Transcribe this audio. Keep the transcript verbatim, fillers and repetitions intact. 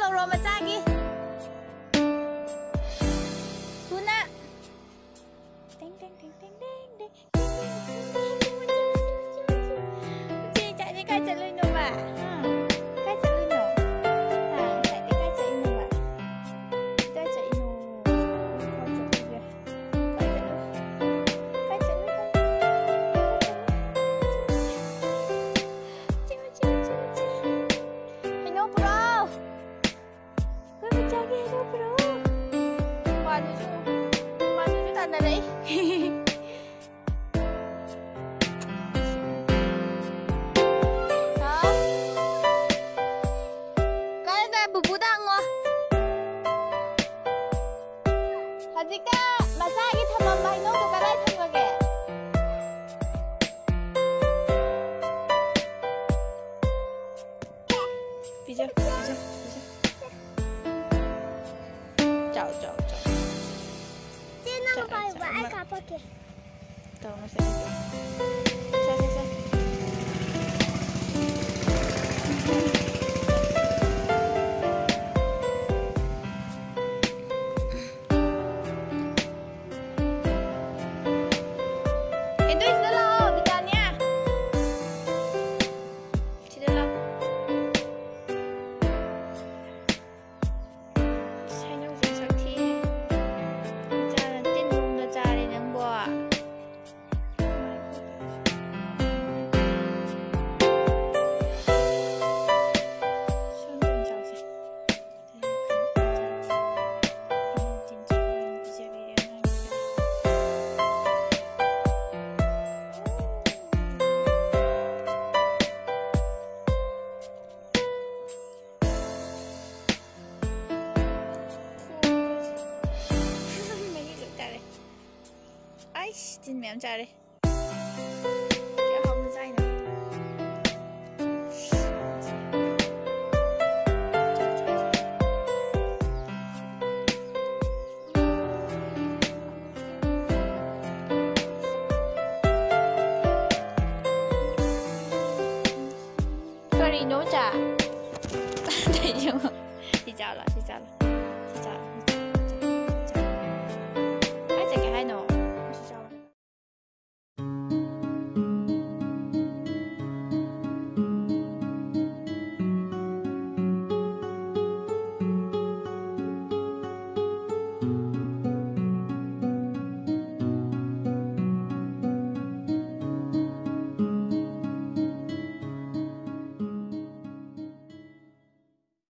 lầu rồi mà cha kia Tuna Đinh đinh đinh đinh đinh đinh Chị chạy đi cái chạy lên đâu mà Cái chạy lên đâu À chạy đi cái chạy lên mà Cái chạy lên Cái chạy lên Hello bro Gue bercagi hello bro Waduh Waduh itu tanda deh Hazika, masagi tamang mahino ko karay tamage. Bija, bija, bija. Chào, chào, chào. Dia nak buat buat ai kapal ke? Tahu masa itu. Saya, saya, saya. Aish, tin mẹ em trai đi. Kéo hông dây nè. Curry nấu chả. Thấy chưa? Đi chào là, đi chào là.